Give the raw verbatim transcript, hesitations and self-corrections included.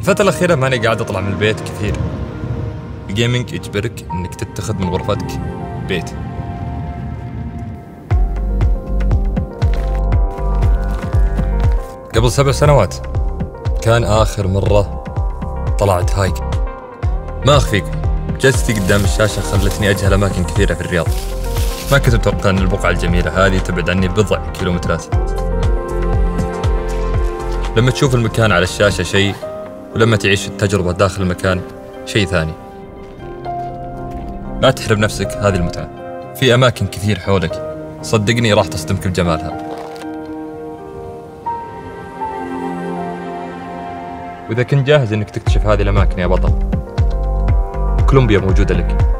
الفترة الأخيرة ماني قاعد أطلع من البيت كثير. الجيمنج يجبرك إنك تتخذ من غرفتك بيت. قبل سبع سنوات كان آخر مرة طلعت هايك. ما أخفيكم، جلستي قدام الشاشة خلتني أجهل أماكن كثيرة في الرياض. ما كنت أتوقع أن البقعة الجميلة هذه تبعد عني بضع كيلومترات. لما تشوف المكان على الشاشة شيء، ولما تعيش التجربة داخل المكان شيء ثاني. لا تحرم نفسك هذه المتعة، في أماكن كثير حولك، صدقني راح تصدمك بجمالها. وإذا كنت جاهز إنك تكتشف هذه الأماكن يا بطل، كولومبيا موجودة لك.